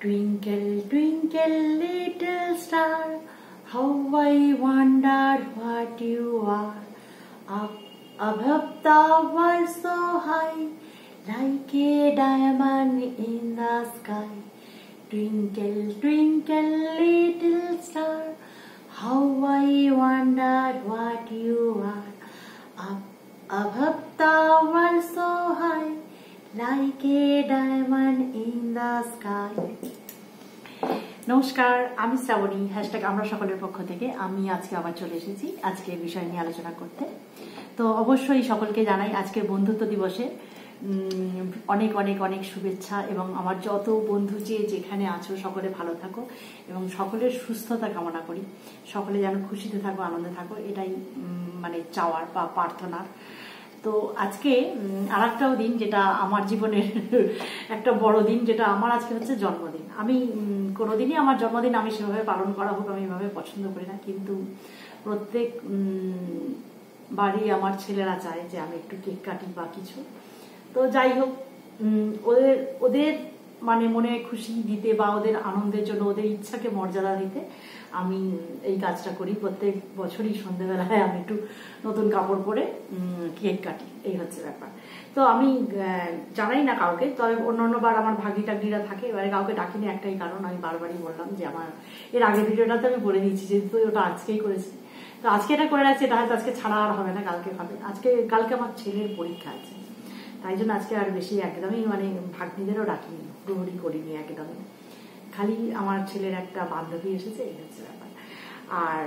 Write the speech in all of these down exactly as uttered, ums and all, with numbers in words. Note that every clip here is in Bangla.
Twinkle, twinkle, little star, how I wonder what you are. Up above the world so high, like a diamond in the sky. Twinkle, twinkle, little star, how I wonder what you are. Up above the world so high, like a diamond in the sky. নমস্কার, আমি শ্রাবণী, হ্যাশট্যাগ আমরা সকলের পক্ষ থেকে আমি আজকে আবার চলে এসেছি আজকের বিষয় নিয়ে আলোচনা করতে। তো অবশ্যই সকলকে জানাই আজকের বন্ধুত্ব দিবসে অনেক অনেক অনেক শুভেচ্ছা এবং আমার যত বন্ধু যে যেখানে আছো সকলে ভালো থাকো এবং সকলের সুস্থতা কামনা করি। সকলে যেন খুশিতে থাকো, আনন্দে থাকো, এটাই মানে চাওয়ার বা প্রার্থনার। তো আজকে আর একটাও দিন যেটা আমার জীবনের একটা বড় দিন, যেটা আমার আজকে হচ্ছে জন্মদিন। আমি কোনোদিনই আমার জন্মদিন আমি সেভাবে পালন করা হোক আমি এভাবে পছন্দ করি না, কিন্তু প্রত্যেক বাড়ি আমার ছেলেরা চায় যে আমি একটু কেক কাটি বা কিছু। তো যাই হোক, ওদের ওদের মানে মনে খুশি দিতে বা ওদের আনন্দের জন্য ওদের ইচ্ছাকে মর্যাদা দিতে আমি এই কাজটা করি। প্রত্যেক বছরই সন্ধ্যেবেলায় আমি একটু নতুন কাপড় পরে কেক কাটি, এই হচ্ছে ব্যাপার। তো আমি জানাই না কাউকে, তবে অন্য অন্যবার আমার ভাগি টাগনিরা থাকে, এবারে কাউকে ডাকিনি একটাই কারণ, আমি বারবারই বললাম যে আমার এর আগের ভিডিওটাতে আমি বলে দিয়েছি যে তুই ওটা আজকেই করেছি, তো আজকে এটা করে রাখছি, এটা হয়তো আজকে ছাড়া আর হবে না, কালকে হবে। আজকে কালকে আমার ছেলের পরীক্ষা আছে, তাই জন্য আজকে আর বেশি একদমই মানে ভাগ্নিদেরও ডাকিনি, প্রহরী করিনি একদমই। খালি আমার ছেলের একটা বান্ধবী এসেছে, এই হচ্ছে ব্যাপার। আর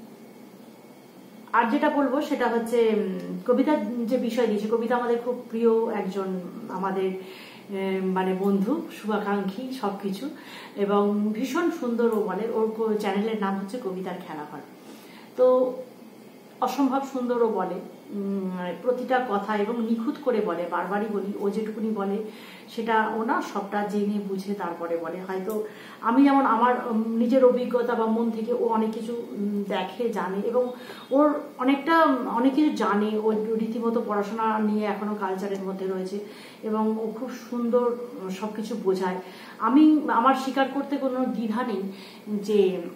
আর যেটা বলবো সেটা হচ্ছে কবিতার যে বিষয় দিয়েছে, কবিতা আমাদের খুব প্রিয় একজন আমাদের মানে বন্ধু, শুভাকাঙ্ক্ষী সবকিছু, এবং ভীষণ সুন্দর ও বলে। ওর চ্যানেলের নাম হচ্ছে কবিতার খেলাঘর। তো অসম্ভব সুন্দরও বলে প্রতিটা কথা এবং নিখুঁত করে বলে। বারবারই বলি, ও যেটুকুনি বলে সেটা ও না সবটা জেনে বুঝে তারপরে বলে। হয়তো আমি যেমন আমার নিজের অভিজ্ঞতা বা মন থেকে ও অনেক কিছু দেখে, জানে, এবং ওর অনেকটা অনেক কিছু জানে। ও রীতিমতো পড়াশোনা নিয়ে এখনো কালচারের মধ্যে রয়েছে এবং ও খুব সুন্দর সবকিছু বোঝায়। আমি আমার স্বীকার করতে কোনো দ্বিধা নেই যে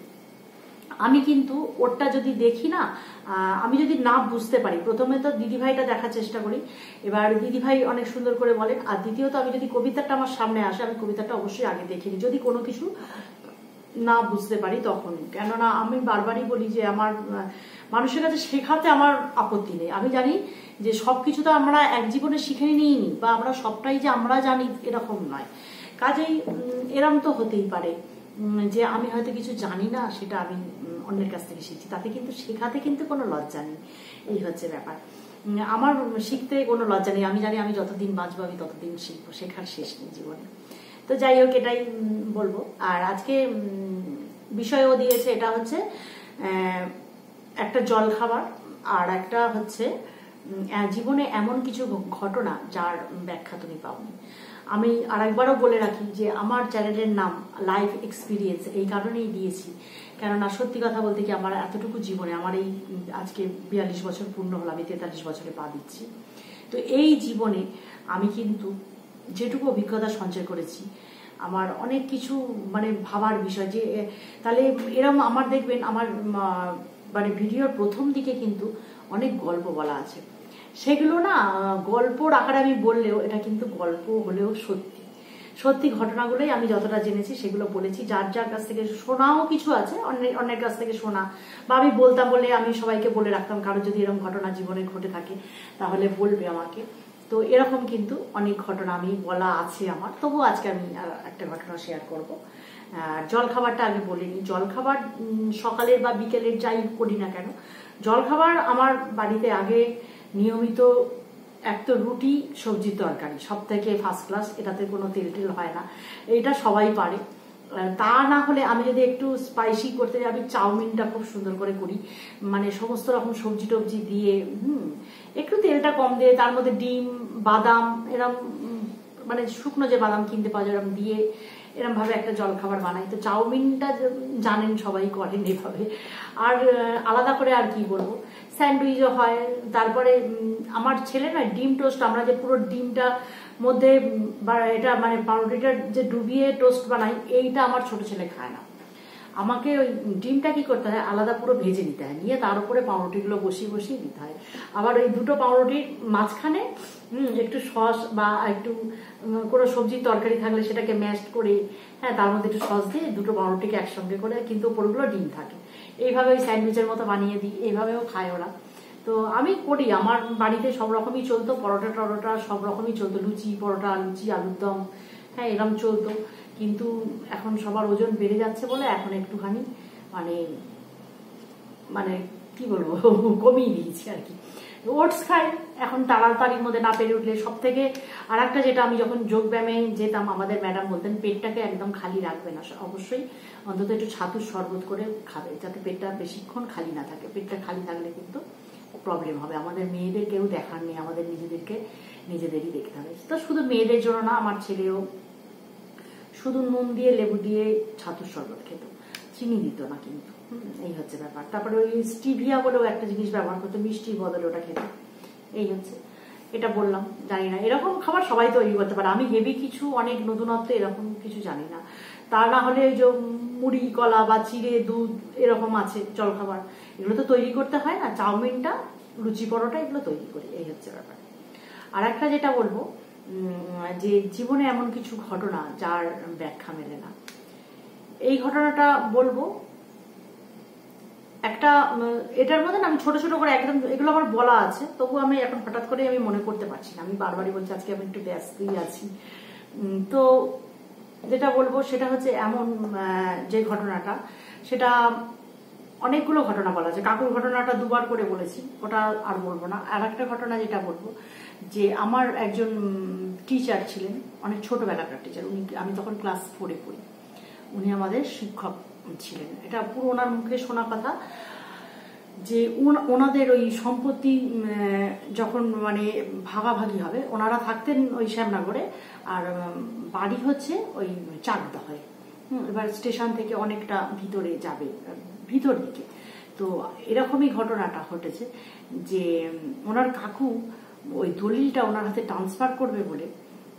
আমি কিন্তু ওরটা যদি দেখি না, আমি যদি না বুঝতে পারি, প্রথমে তো দিদিভাইটা দেখার চেষ্টা করি, এবার দিদিভাই অনেক সুন্দর করে বলেন, আর দ্বিতীয়ত আমি যদি কবিতাটা আমার সামনে আসে আমি কবিতাটা অবশ্যই আগে দেখে নিই যদি কোনো কিছু না বুঝতে পারি তখন। কেননা আমি বারবারই বলি যে আমার মানুষের কাছে শেখাতে আমার আপত্তি নেই। আমি জানি যে সব কিছু তো আমরা এক জীবনে শিখে নিই নি, বা আমরা সবটাই যে আমরা জানি এরকম নয়। কাজেই এরম তো হতেই পারে যে আমি হয়তো কিছু জানি না, সেটা আমি অন্যের কাছ থেকে শিখছি, তাতে কিন্তু শেখাতে কিন্তু কোনো লজ্জা নেই, এই হচ্ছে ব্যাপার। আমার শিখতে কোনো লজ্জা নেই, আমি জানি আমি যতদিন বাঁচবো আমি ততদিন শিখবো, শেখার শেষ নেই জীবনে। তো যাই হোক, এটাই বলবো। আর আজকে বিষয়ও দিয়েছে, এটা হচ্ছে একটা জল খাবার, আর একটা হচ্ছে জীবনে এমন কিছু ঘটনা যার ব্যাখ্যা তুমি পাওনি। আমি আরেকবারও বলে রাখি যে আমার চ্যানেলের নাম লাইফ এক্সপিরিয়েন্স এই কারণেই দিয়েছি, কেননা সত্যি কথা বলতে কি আমার এতটুকু জীবনে, আমার এই আজকে বিয়াল্লিশ বছর পূর্ণ হলো, আমি তেতাল্লিশ বছরে পা দিচ্ছি। তো এই জীবনে আমি কিন্তু যেটুকু অভিজ্ঞতা সঞ্চয় করেছি, আমার অনেক কিছু মানে ভাবার বিষয় যে তাহলে এরম আমার দেখবেন আমার মানে ভিডিওর প্রথম দিকে কিন্তু অনেক গল্প বলা আছে, সেগুলো না গল্পর আকারে আমি বললেও এটা কিন্তু গল্প হলেও সত্যি সত্যি ঘটনাগুলোই আমি যতটা জেনেছি সেগুলো বলেছি। যার যার কাছ থেকে শোনাও কিছু আছে, অন্যের অন্যের কাছ থেকে শোনা, বা আমি বলতাম বলে আমি সবাইকে বলে রাখতাম কারো যদি এরকম ঘটনা জীবনে ঘটে থাকে তাহলে বলবে আমাকে। তো এরকম কিন্তু অনেক ঘটনা আমি বলা আছে আমার, তবুও আজকে আমি একটা ঘটনা শেয়ার করব। আর জলখাবারটা আগে বলিনি। জলখাবার সকালের বা বিকেলের যাই করি না কেন, জলখাবার আমার বাড়িতে আগে নিয়মিত এক তো রুটি, সবজির তরকারি, সব থেকে ফার্স্ট ক্লাস, এটাতে কোনো তেল টেল হয় না, এটা সবাই পারে। তা না হলে আমি যদি একটু স্পাইসি করতে যাই, আমি চাউমিনটা খুব সুন্দর করে করি, মানে সমস্ত রকম সবজি টবজি দিয়ে, হুম একটু তেলটা কম দিয়ে, তার মধ্যে ডিম, বাদাম, এরম মানে শুকনো যে বাদাম কিনতে পাওয়া যায় এরম দিয়ে এরম ভাবে একটা জলখাবার বানাই। তো চাউমিনটা জানেন সবাই করেন এভাবে। আর আলাদা করে আর কি বলবো, স্যান্ডউইচও হয়। তারপরে আমার ছেলে না ডিম টোস্ট, আমরা যে পুরো ডিমটা মধ্যে এটা মানে পাউরুটিটা যে ডুবিয়ে টোস্ট বানাই, এইটা আমার ছোট ছেলে খায় না। আমাকে ওই ডিমটা কি করতে হয়, আলাদা পুরো ভেজে নিতে হয়, নিয়ে তার উপরে পাউরুটিগুলো বসিয়ে বসিয়ে দিতে হয়। আবার ওই দুটো পাউরুটির মাঝখানে একটু সস বা একটু কোনো সবজির তরকারি থাকলে সেটাকে ম্যাশ করে, হ্যাঁ, তার মধ্যে একটু সস দিয়ে দুটো পাউরুটিকে একসঙ্গে করে, কিন্তু ওপরগুলো ডিম থাকে, এইভাবে ওই স্যান্ডউইচের মতো বানিয়ে দিই, এইভাবেও খায় ওরা। তো আমি করি, আমার বাড়িতে সব রকমই চলতো, পরোটা টরোটা সব রকমই চলতো, লুচি পরোটা, লুচি আলুর দম, হ্যাঁ, এরকম চলতো। কিন্তু এখন সবার ওজন বেড়ে যাচ্ছে বলে এখন একটুখানি মানে মানে কি বলবো কমিয়ে দিয়েছি আর কি। ওটস খাই এখন তাড়াতাড়ির মধ্যে না পেরে উঠলে। সব থেকে আর একটা যেটা, আমি যখন যোগব্যায়ামে যেতাম আমাদের ম্যাডাম বলতেন পেটটাকে একদম খালি রাখবে না, অবশ্যই অন্তত একটু ছাতুর শরবত করে খাবে, যাতে পেটটা বেশিক্ষণ খালি না থাকে। পেটটা খালি থাকলে কিন্তু প্রবলেম হবে। আমাদের মেয়েদের কেউ দেখার নেই, আমাদের নিজেদেরকে নিজেদেরই দেখতে হবে। তো শুধু মেয়েদের জন্য না, আমার ছেলেও শুধু নুন দিয়ে লেবু দিয়ে ছাতুর শরবত খেত, চিনি দিত না কিন্তু, এই হচ্ছে ব্যাপার। তারপরে ওই স্টিভিয়া বলেও একটা জিনিস ব্যবহার করতো, মিষ্টির বদলে ওটা খেত, এই হচ্ছে। এটা বললাম, জানি না এরকম খাবার সবাই তৈরি করতে পারে, আমি হেভি কিছু অনেক নতুনত্ব এরকম কিছু জানি না। তা না হলে ওই যে মুড়ি কলা বা চিড়ে দুধ এরকম আছে জলখাবার, এগুলো তো তৈরি করতে হয় না। চাউমিনটা, লুচি পরোটা এগুলো তৈরি করি, এই হচ্ছে ব্যাপার। আর একটা যেটা বলবো, যে জীবনে এমন কিছু ঘটনা যার ব্যাখ্যা মেলে না, এই ঘটনাটা বলবো একটা। এটার মধ্যে না আমি ছোট ছোট করে একদম, এগুলো আমার বলা আছে, তবু আমি এখন হঠাৎ করে আমি মনে করতে পারছি না। আমি বারবারই বলছি আজকে আমি একটু ব্যস্তই আছি। তো যেটা বলবো সেটা হচ্ছে এমন যে ঘটনাটা, সেটা অনেকগুলো ঘটনা বলা আছে। কাকুর ঘটনাটা দুবার করে বলেছি, ওটা আর বলবো না। আর একটা ঘটনা যেটা বলবো, যে আমার একজন টিচার ছিলেন, অনেক ছোটবেলাকার টিচার, উনি, আমি তখন ক্লাস ফোরে পড়ি, উনি আমাদের শিক্ষক ছিলেন। এটা পুরো ওনার মুখে শোনা কথা, যে ওনাদের ওই সম্পত্তি যখন মানে ভাগাভাগি হবে, ওনারা থাকতেন ওই শ্যামনগরে, আর বাড়ি হচ্ছে ওই চাকদহে। এবার স্টেশন থেকে অনেকটা ভিতরে যাবে, ভিতর দিকে। তো এরকমই ঘটনাটা ঘটেছে যে ওনার কাকু ওই দলিলটা ওনার হাতে ট্রান্সফার করবে বলে,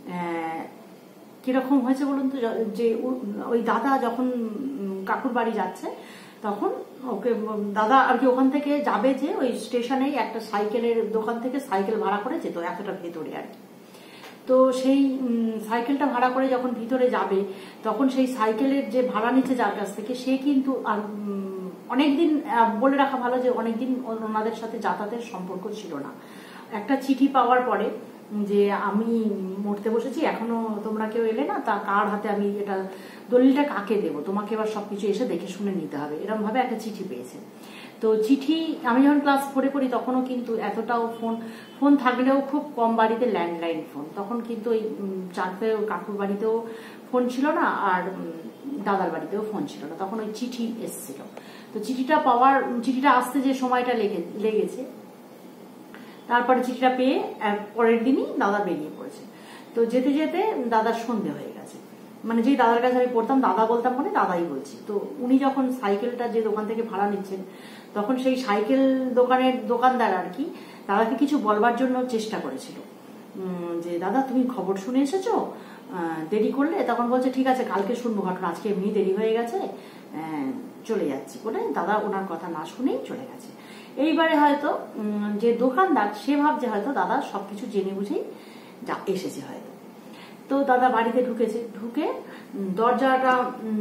কিরকম হয়েছে বলুন তো, যে ওই দাদা যখন কাকুর বাড়ি যাচ্ছে তখন ওকে দাদা আর কি ওখান থেকে যাবে, যে ওই স্টেশনেই একটা সাইকেলের দোকান থেকে সাইকেল ভাড়া করে যেত এতটা ভেতরে আর কি। তো সেই সাইকেলটা ভাড়া করে যখন ভিতরে যাবে, তখন সেই সাইকেলের যে ভাড়া নিচ্ছে যার কাছ থেকে, সে কিন্তু আর অনেকদিন, বলে রাখা ভালো যে অনেকদিন ওনাদের সাথে যাতায়াতের সম্পর্ক ছিল না। একটা চিঠি পাওয়ার পরে যে আমি মরতে বসেছি, এখনো তোমরা কেউ এলে না, তা কার হাতে আমি এটা দলিলটা কাকে দেবো, তোমাকে এবার সবকিছু এসে দেখে শুনে নিতে হবে, এরকম ভাবে একটা চিঠি পেয়েছে। তো চিঠি, আমি যখন ক্লাস ফোরে পড়ি তখনও কিন্তু এতটাও ফোন ফোন থাকলেও খুব কম, বাড়িতে ল্যান্ডলাইন ফোন, তখন কিন্তু ওই চারটে কাকুর বাড়িতেও ফোন ছিল না, আর দাদার বাড়িতেও ফোন ছিল না, তখন ওই চিঠি এসেছিল। তো চিঠিটা পাওয়ার, চিঠিটা আসতে যে সময়টা লেগে লেগেছে তারপরে চিঠিটা পেয়ে পরের দিনই দাদা বেরিয়ে পড়েছে। তো যেতে যেতে দাদার সন্ধে হয়ে গেছে, মানে যেই দাদার কাছে আমি পড়তাম, দাদা বলতাম মানে দাদাই বলছি। তো উনি যখন সাইকেলটা যে দোকান থেকে ভাড়া নিচ্ছেন, তখন সেই সাইকেল দোকানের দোকানদার আর কি দাদাকে কিছু বলবার জন্য চেষ্টা করেছিল, যে দাদা তুমি খবর শুনে এসেছো, দেরি করলে? তখন বলছে ঠিক আছে কালকে শুনবো ঘটনা, আজকে এমনি দেরি হয়ে গেছে, চলে যাচ্ছি বলে দাদা ওনার কথা না শুনেই চলে গেছে। এইবারে হয়তো যে দোকানদার সে ভাবছে হয়তো দাদা সবকিছু জেনে বুঝেই যা এসেছে হয়তো। তো দাদা বাড়িতে ঢুকেছে, ঢুকে দরজাটা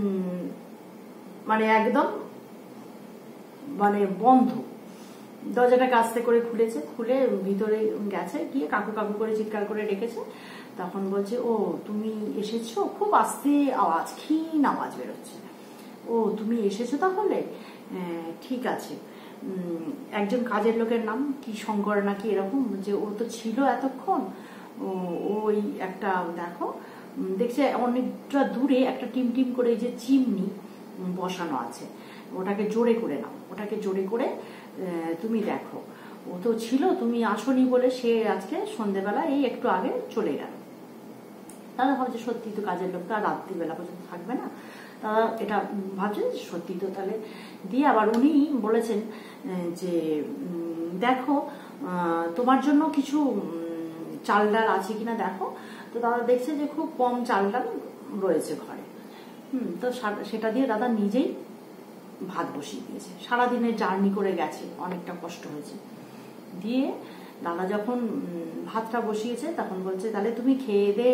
মানে একদম মানে বন্ধ, দরজাটাকে আস্তে করে খুলেছে, খুলে ভিতরে গেছে, গিয়ে কাকু কাকু করে চিৎকার করে ডেকেছে। তখন বলছে ও তুমি এসেছো, খুব আস্তে আওয়াজ, ক্ষীণ আওয়াজ বেরোচ্ছে, ও তুমি এসেছো তাহলে, ঠিক আছে। একজন কাজের লোকের নাম কি শঙ্কর নাকি এরকম, যে ও তো ছিল এতক্ষণ, ও ওই একটা দেখো দেখছে অনেকটা দূরে একটা টিম টিম করে যে চিমনি বসানো আছে, ওটাকে জোরে করে নাও, ওটাকে জোরে করে তুমি দেখো, ও তো ছিল তুমি আসনি বলে সে আজকে সন্ধ্যেবেলা এই একটু আগে চলে গেল। দাদা ভাবছে সত্যি তো কাজের লোক তো আর রাত্রিবেলা পর্যন্ত থাকবে না, দাদা এটা ভাবছেন সত্যি তো তাহলে। দিয়ে আবার উনি বলেছেন যে দেখো তোমার জন্য কিছু চাল ডাল আছে কিনা দেখো। তো তো দাদা দেখছে যে খুব কম চাল ডাল রয়েছে ঘরে। হুম তো সেটা দিয়ে দাদা নিজেই ভাত বসিয়ে দিয়েছে। সারাদিনের জার্নি করে গেছে, অনেকটা কষ্ট হয়েছে। দিয়ে দাদা যখন ভাতটা বসিয়েছে তখন বলছে তাহলে তুমি খেয়ে দে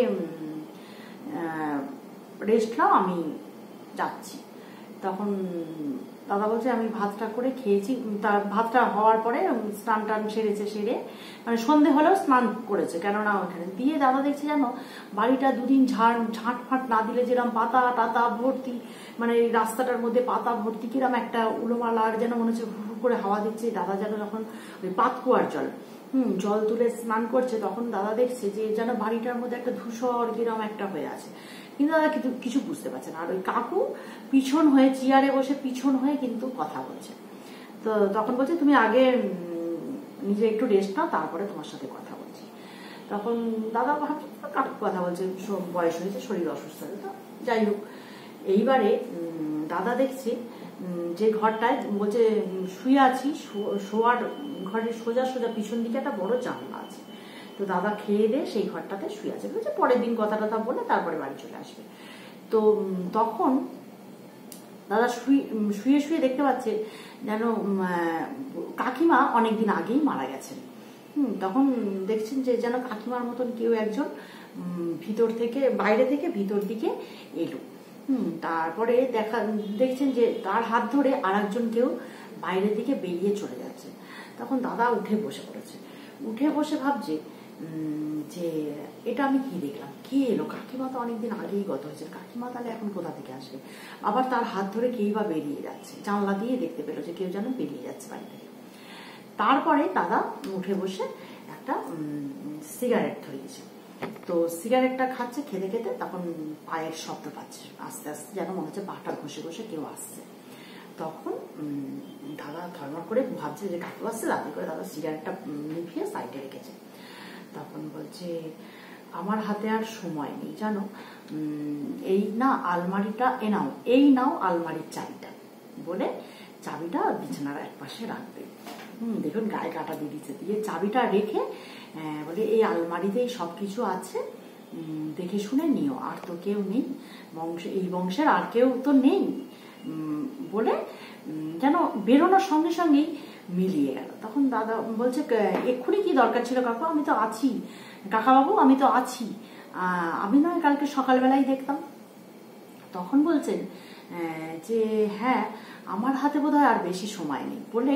রেস্ট নাও, আমি যাচ্ছি। তখন দাদা বলছে আমি ভাতটা করে খেয়েছি, তার ভাতটা হওয়ার পরে স্নান টান সেরেছে, সেরে মানে সন্ধে হলেও স্নান করেছে, কেননা ওখানে দিয়ে দাদা দেখছে জানো বাড়িটা দুদিন ঝাড় ঝাঁট ফাট না দিলে যেরকম পাতা টাতা ভর্তি, মানে এই রাস্তাটার মধ্যে পাতা ভর্তি, কিরম একটা উলোমালা, আর যেন মনে হচ্ছে হু করে হাওয়া দিচ্ছে। দাদা যেন যখন ওই পাতকুয়ার জল হুম জল তুলে স্নান করছে, তখন দাদা দেখছে যে যেন বাড়িটার মধ্যে একটা ধূসর কিরম একটা হয়ে আছে, কিন্তু দাদা কিছু কিছু বুঝতে পারছে না। আর ওই কাকু পিছন হয়ে চেয়ারে বসে পিছন হয়ে কিন্তু কথা বলছে। তো তখন বলছে তুমি আগে নিজে একটু রেস্ট নাও, তারপরে তোমার সাথে কথা বলছি। তখন দাদা ভাবছে কাকু কথা বলছে, বয়স হয়েছে, শরীর অসুস্থ হয়েছে, তো যাই হোক। এইবারে দাদা দেখছে যে ঘরটায় বলছে শুয়ে আছি, শোয়ার ঘরের সোজা সোজা পিছন দিকে একটা বড় জানলা আছে। তো দাদা খেয়ে দিয়ে সেই ঘরটাতে শুয়ে আছে, বলছে পরের দিন কথা টথা বলে তারপরে বাড়ি চলে আসবে। তো তখন দাদা শুয়ে শুয়ে শুয়ে দেখতে পাচ্ছে যেন কাকিমা অনেকদিন আগেই মারা গেছেন। হুম তখন দেখছেন যে যেন কাকিমার মতন কেউ একজন ভিতর থেকে বাইরে থেকে ভিতর দিকে এলো। হুম তারপরে দেখা দেখছেন যে তার হাত ধরে আর একজন কেউ বাইরের দিকে বেরিয়ে চলে যাচ্ছে। তখন দাদা উঠে বসে পড়েছে, উঠে বসে ভাবছে যে এটা আমি কি দেখলাম, কে এলো? কাকিমা তো অনেকদিন আগেই গত হয়েছে, কাকিমা তাহলে এখন কোথা থেকে আসবে? আবার তার হাত ধরে কেই বা বেরিয়ে যাচ্ছে, জানলা দিয়ে দেখতে পেলো যে কেউ যেন বেরিয়ে যাচ্ছে বাড়ি থেকে। তারপরে দাদা উঠে বসে একটা সিগারেট ধরিয়েছে। তো সিগারেটটা খাচ্ছে, খেতে খেতে তখন পায়ের শব্দ পাচ্ছে আস্তে আস্তে, যেন মনে হচ্ছে পাটা ঘষে ঘষে কেউ আসছে। তখন দাদা ধর্মর করে ভাবছে যে কাকু আসছে, দাদি করে দাদা সিগারেটটা নিভিয়ে সাইডে রেখেছে। তখন বলছে আমার হাতে আর সময় নেই জানো, এই না আলমারিটা এ নাও, এই নাও আলমারির চাবিটা, বলে চাবিটা বিছানার এক পাশে রাখবে। হম দেখুন গায়ে কাটা দিয়ে দিচ্ছে, দিয়ে চাবিটা রেখে বলে এই আলমারিতেই সবকিছু আছে, দেখে শুনে নিও, আর তো কেউ নেই বংশ, এই বংশের আর কেউ তো নেই বলে যেন বেরোনোর সঙ্গে সঙ্গেই মিলিয়ে গেল। তখন দাদা বলছে এক্ষুনি কি দরকার ছিল কাকু, আমি তো আছি, কাকাবাবু আমি তো আছি, আমি নয় কালকে সকালবেলায় দেখতাম। তখন বলছেন যে হ্যাঁ আমার হাতে বোধহয় আর বেশি সময় নেই বলে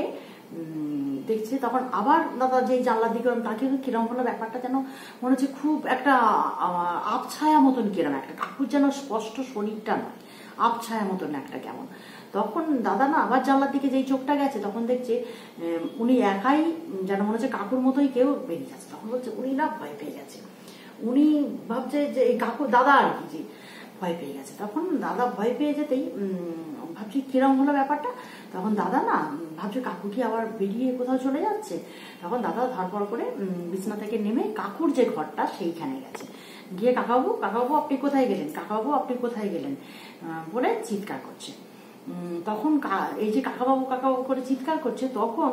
দেখছে। তখন আবার দাদা যেই জানলার দিকে তাকে কিরম হলো ব্যাপারটা, যেন মনে হচ্ছে খুব একটা আবছায়া মতন কিরম একটা, কাকুর যেন স্পষ্ট শরীরটা নয়, আবছায়া মতন একটা কেমন। তখন দাদা না আবার জানলার দিকে যেই চোখটা গেছে, তখন দেখছে উনি একাই যেন মনে হচ্ছে কাকুর মতোই কেউ বেরিয়ে যাচ্ছে। তখন বলছে উনি না ভয় পেয়ে গেছে, উনি ভাবছে যে এই কাকু দাদা আর কি যে ভয় পেয়ে গেছে। তখন দাদা ভয় পেয়ে যেতেই ভাবছি কিরম হলো ব্যাপারটা। তখন দাদা না ভাবছে কাকু কি আবার বেরিয়ে কোথাও চলে যাচ্ছে। তখন দাদা ধরপড় করে বিছানা থেকে নেমে কাকুর যে ঘরটা সেইখানে গেছে, গিয়ে কাকাবাবু কাকাবাবু আপনি কোথায় গেলেন, কাকাবাবু আপনি কোথায় গেলেন বলে চিৎকার করছে। তখন এই যে কাকাবাবু কাকাবাবু করে চিৎকার করছে, তখন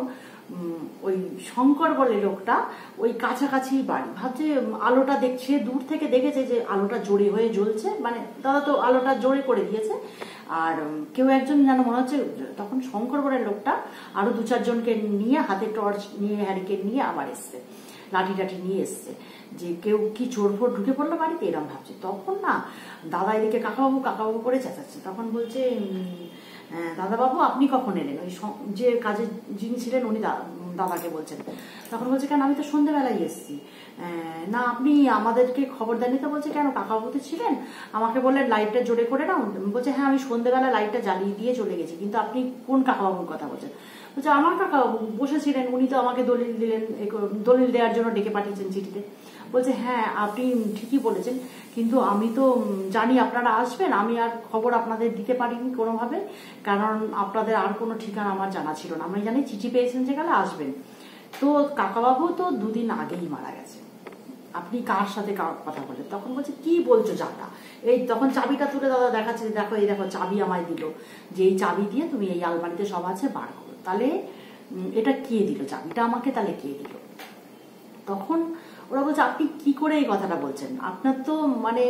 ওই শঙ্কর বলে লোকটা ওই কাছাকাছি বাড়ি, ভাবছে আলোটা দেখছে, দূর থেকে দেখেছে যে আলোটা জোরে হয়ে জ্বলছে, মানে দাদা তো আলোটা জোরে করে দিয়েছে। আর কেউ একজন যেন মনে হচ্ছে, তখন শঙ্কর বলে লোকটা আরো দু চারজনকে নিয়ে হাতে টর্চ নিয়ে হ্যারিকেন নিয়ে আবার এসছে, লাঠি টাঠি নিয়ে এসছে, যে কেউ কি চোর ফোর ঢুকে পড়লো বাড়িতে এরম ভাবছে। তখন না দাদা এদিকে কাকাবাবু কাকাবাবু করে চেঁচাচ্ছে। তখন বলছে দাদাবাবু আপনি কখন এলেন, ওই যে কাজে যিনি ছিলেন উনি দাদাকে বলছেন। তখন বলছে কেন আমি তো সন্ধ্যেবেলায় এসছি। না আপনি আমাদেরকে খবর দেননি তো। বলছে কেন কাকাবাবু তো ছিলেন, আমাকে বললেন লাইটটা জোরে করে নাও। বলছে হ্যাঁ আমি সন্ধ্যেবেলা লাইটটা জ্বালিয়ে দিয়ে চলে গেছি, কিন্তু আপনি কোন কাকাবাবুর কথা বলছেন? বলছে আমার কাকাবাবু বসেছিলেন, উনি তো আমাকে দলিল দিলেন, দলিল দেওয়ার জন্য ডেকে পাঠিয়েছেন চিঠিতে। বলছে হ্যাঁ আপনি ঠিকই বলেছেন, কিন্তু আমি তো জানি আপনারা আসবেন, আমি আর খবর আপনাদের দিতে পারিনি কোনোভাবে, কারণ আপনাদের আর কোনো ঠিকানা আমার জানা ছিল না। আমি জানি চিঠি পেয়েছেন যেখানে আসবেন। তো কাকাবাবু তো দুদিন আগেই মারা গেছে, আপনি কার সাথে কথা বলেন? তখন বলছে কি বলছো যাটা, এই তখন চাবিটা তুলে দাদা দেখাচ্ছে, দেখো এই দেখো চাবি আমায় দিল, যে এই চাবি দিয়ে তুমি এই আলমারিতে সব আছে বার করো। তাহলে এটা কে দিল চাবিটা আমাকে, তাহলে কে দিল? তখন ওরা বলছে আপনি কি করে এই কথাটা বলছেন, আপনার তো মানে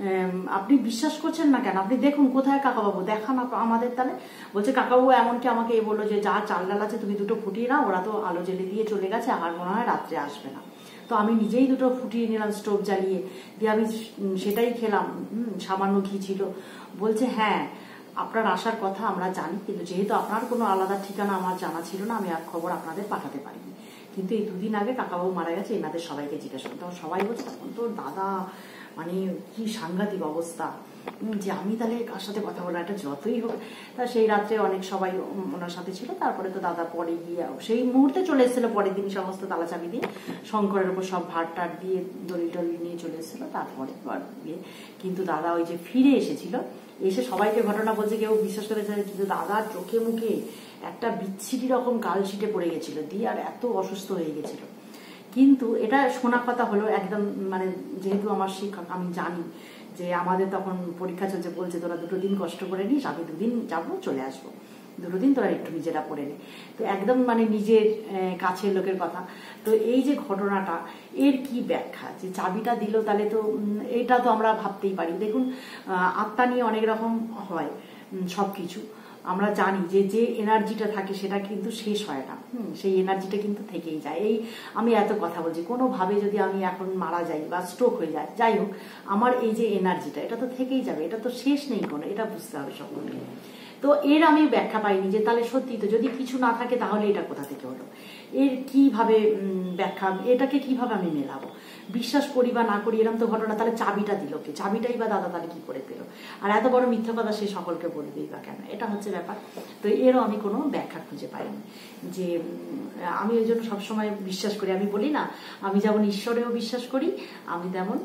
আপনি বিশ্বাস করছেন না কেন, আপনি দেখুন কোথায় কাকাবাবু, দেখান আমাদের। তাহলে বলছে কাকাবাবু এমনকি আমাকে এই বললো যে যা চাল ডাল আছে তুমি দুটো ফুটিয়ে নাও, ওরা তো আলো জ্বেলে দিয়ে চলে গেছে, আর মনে হয় রাত্রে আসবে না। তো আমি নিজেই দুটো ফুটিয়ে নিলাম স্টোভ জ্বালিয়ে দিয়ে, আমি সেটাই খেলাম, হুম সামান্য ঘি ছিল। বলছে হ্যাঁ আপনার আসার কথা আমরা জানি, কিন্তু যেহেতু আপনার কোনো আলাদা ঠিকানা আমার জানা ছিল না, আমি আর খবর আপনাদের পাঠাতে পারিনি। কিন্তু এই দুদিন আগে কাকাবাবু মারা গেছে, এনাদের সবাইকে জিজ্ঞাসা করতে, তখন সবাই বলছে তখন তোর দাদা মানে কি সাংঘাতিক অবস্থা, যে আমি তাহলে কার সাথে কথা বললাম, এটা যতই হোক। তা সেই রাত্রে অনেক সবাই ওনার সাথে ছিল। তারপরে তো দাদা পরে গিয়ে সেই মুহূর্তে চলে এসেছিল, পরের দিন সমস্ত তালাচাবি দিয়ে শঙ্করের উপর সব ভাট টাট দিয়ে দড়ি টলি নিয়ে চলে এসেছিল। তারপরে গিয়ে কিন্তু দাদা ওই যে ফিরে এসেছিল, এসে সবাইকে ঘটনা বলছে, কেউ বিশ্বাস করে যায়, কিন্তু দাদার চোখে মুখে একটা বিচ্ছিরি রকম গাল ছিটে পড়ে গেছিল, দিয়ে আর এত অসুস্থ হয়ে গেছিল। কিন্তু এটা শোনা কথা হলো একদম, মানে যেহেতু আমার শিক্ষক আমি জানি যে আমাদের তখন পরীক্ষা চলছে, বলছে তোরা দুটো দিন কষ্ট করে নিস, আমি দুদিন যাবো চলে আসবো, দুটো দিন তোরা একটু নিজেরা পড়ে নে। তো একদম মানে নিজের কাছের লোকের কথা। তো এই যে ঘটনাটা, এর কি ব্যাখ্যা, যে চাবিটা দিল, তাহলে তো এটা তো আমরা ভাবতেই পারি। দেখুন আত্মা নিয়ে অনেক রকম হয় সব কিছু, আমরা জানি যে যে এনার্জিটা থাকে সেটা কিন্তু শেষ হয় না, হুম সেই এনার্জিটা কিন্তু থেকেই যায়। এই আমি এত কথা বলছি, কোনোভাবে যদি আমি এখন মারা যাই বা স্ট্রোক হয়ে যায়, যাই হোক, আমার এই যে এনার্জিটা এটা তো থেকেই যাবে, এটা তো শেষ নেই কোনো, এটা বুঝতে হবে সকলকে। তো এর আমি ব্যাখ্যা পাইনি যে তাহলে সত্যি তো যদি কিছু না থাকে তাহলে এটা কোথা থেকে হলো, এর কিভাবে ব্যাখ্যা, এটাকে কিভাবে আমি মেলাবো, বিশ্বাস করি বা না করি এরকম তো ঘটনা। তাহলে চাবিটা দিল কে, চাবিটাই বা দাদা তাহলে কি করে পেল, আর এত বড় মিথ্যা কথা সে সকলকে বলবেই বা কেন, এটা হচ্ছে ব্যাপার। তো এরও আমি কোনো ব্যাখ্যা খুঁজে পাইনি। যে আমি ওই জন্য সবসময় বিশ্বাস করি, আমি বলি না আমি যেমন ঈশ্বরেও বিশ্বাস করি, আমি তেমন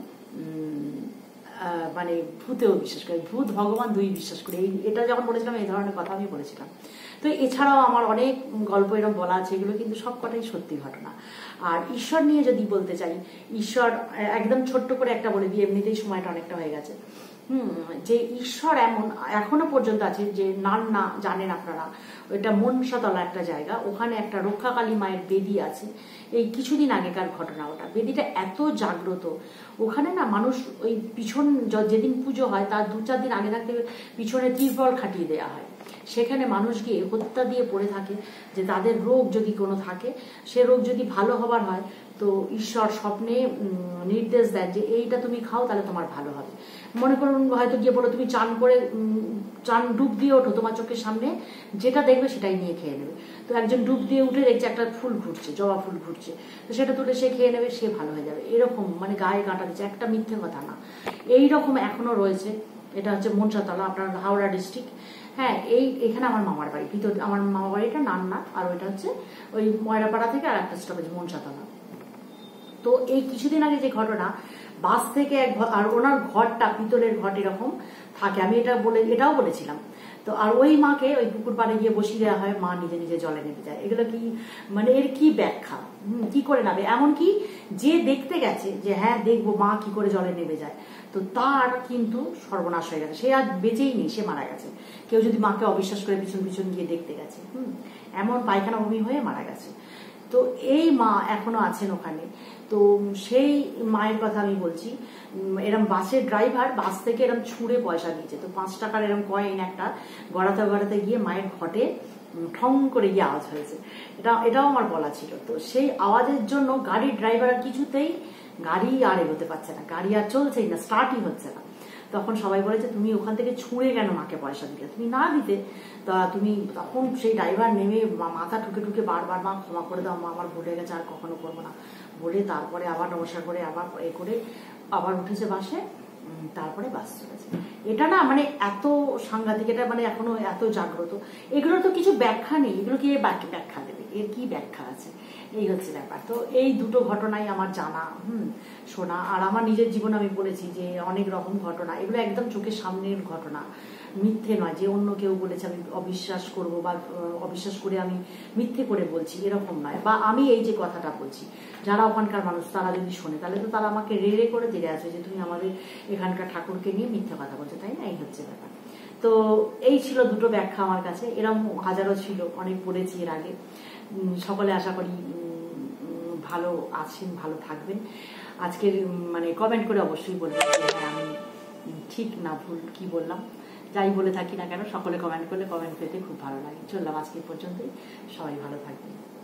মানে ভূতেও বিশ্বাস করি, ভূত ভগবান দুই বিশ্বাস করি। এই এটা যখন বলেছিলাম এই ধরনের কথা আমি বলেছিলাম। তো এছাড়াও আমার অনেক গল্প এরকম বলা আছে, এগুলো কিন্তু সবকটাই সত্যি ঘটনা। আর ঈশ্বর নিয়ে যদি বলতে চাই, ঈশ্বর একদম ছোট্ট করে একটা বলে দিই, এমনিতেই সময়টা অনেকটা হয়ে গেছে। হুম যে ঈশ্বর এমন এখনো পর্যন্ত আছে, যে নান না জানেন আপনারা, ওইটা মনসাতলা একটা জায়গা, ওখানে একটা রক্ষাকালী মায়ের বেদি আছে। এই কিছুদিন আগেকার ঘটনা, ওটা বেদিটা এত জাগ্রত, ওখানে না মানুষ ওই পিছন যেদিন পুজো হয় তার দু চার দিন আগে থাকতে পিছনে তিরপল খাটিয়ে দেওয়া হয়, সেখানে মানুষ গিয়ে হত্যা দিয়ে পড়ে থাকে, যে তাদের রোগ যদি কোনো থাকে, সে রোগ যদি ভালো হবার হয় তো ঈশ্বর স্বপ্নে নির্দেশ দেন যে এইটা তুমি খাও তাহলে তোমার ভালো হবে। মনে করুন হয়তো গিয়ে বলো তুমি চান করে চান ডুব দিয়ে ওঠো, তোমার চোখের সামনে যেটা দেখবে সেটাই নিয়ে খেয়ে নেবে। তো একজন ডুব দিয়ে উঠে দেখছে একটা ফুল ঘুরছে, জবা ফুল ঘুরছে, তো সেটা তুলে সে খেয়ে নেবে, সে ভালো হয়ে যাবে। এরকম মানে গায়ে কাঁটা দিচ্ছে, একটা মিথ্যে কথা না, এইরকম এখনো রয়েছে। এটা হচ্ছে মনসাতলা, আপনার হাওড়া ডিস্ট্রিক্ট। হ্যাঁ এই এখানে আমার মামার বাড়ি, ভিতর আমার মামার বাড়িটা নান্না, আর ওইটা হচ্ছে ওই ময়রাপাড়া থেকে আর একটা স্টপেজ মনসাতলা। তো এই কিছুদিন আগে যে ঘটনা, বাস থেকে এক, আর ওনার ঘরটা পিতলের ঘট এরকম থাকে, আমি এটা বলে এটাও বলেছিলাম। তো আর ওই মাকে ওই পুকুর পাড়ে গিয়ে বসিয়ে দেওয়া হয়, মা নিজে নিজে জলে নেমে যায়। এগুলো কি মানে এর কি ব্যাখ্যা, কি করে নামে? এমনকি যে দেখতে গেছে যে হ্যাঁ দেখবো মা কি করে জলে নেমে যায়, তো তার কিন্তু সর্বনাশ হয়ে গেছে, সে আর বেঁচেই নেই, সে মারা গেছে। কেউ যদি মাকে অবিশ্বাস করে পিছন পিছন গিয়ে দেখতে গেছে, হুম এমন পায়খানা বমি হয়ে মারা গেছে। তো এই মা এখনো আছেন ওখানে। তো সেই মায়ের কথা আমি বলছি, এরম বাসের ড্রাইভার বাস থেকে এরম ছুঁড়ে পয়সা দিয়েছে, তো পাঁচ টাকার এরম কয়েন একটা গড়াতে গড়াতে গিয়ে মায়ের ঘটে ঠং করে গিয়ে আওয়াজ হয়েছে। এটা এটাও আমার বলা ছিল। তো সেই আওয়াজের জন্য গাড়ির ড্রাইভার কিছুতেই গাড়ি আর এগোতে পারছে না, গাড়ি আর চলছেই না, স্টার্টই হচ্ছে না। তখন সবাই বলেছে তুমি ওখান থেকে ছুঁড়ে কেন মাকে পয়সা দিলে, তুমি না দিতে। তা তুমি তখন সেই ড্রাইভার নেমে মাথা ঠুকে ঠুকে বারবার মা ক্ষমা করে দাও, মা আমার ভুলে গেছে, আর কখনো করবো না বলে তারপরে আবার নমস্কার করে আবার এ করে আবার উঠেছে বাসে, তারপরে বাস চলেছে। এটা না মানে এত সাংঘাতিক, এটা মানে এখনো এত জাগ্রত। এগুলো তো কিছু ব্যাখ্যা নেই, এগুলো কি ব্যাখ্যা দেবে, এর কি ব্যাখ্যা আছে, এই হচ্ছে ব্যাপার। তো এই দুটো ঘটনাই আমার জানা, হুম শোনা। আর আমার নিজের জীবনে আমি বলেছি যে অনেক রকম ঘটনা, এগুলো একদম চোখের সামনের ঘটনা, মিথ্যে নয় যে অন্য কেউ বলেছে আমি অবিশ্বাস করব বা অবিশ্বাস করে আমি মিথ্যে করে বলছি, এরকম নয়। বা আমি এই যে কথাটা বলছি, যারা ওখানকার মানুষ তারা যদি শোনে তাহলে তো তারা আমাকে রেড়ে করে দিয়ে আসবে যে তুমি আমাদের এখানকার ঠাকুরকে নিয়ে মিথ্যে কথা বলছো, তাই না? এই হচ্ছে ব্যাপার। তো এই ছিল দুটো ব্যাখ্যা আমার কাছে, এরকম হাজারো ছিল, অনেক পড়েছি এর আগে। সকলে আশা করি ভালো আছেন, ভালো থাকবেন। আজকের মানে কমেন্ট করে অবশ্যই বলবেন যে হ্যাঁ আমি ঠিক না ভুল কি বললাম। যাই বলে থাকি না কেন সকলে কমেন্ট করলে কমেন্ট পেতে খুব ভালো লাগে। চললাম আজকে পর্যন্তই, সবাই ভালো থাকবেন।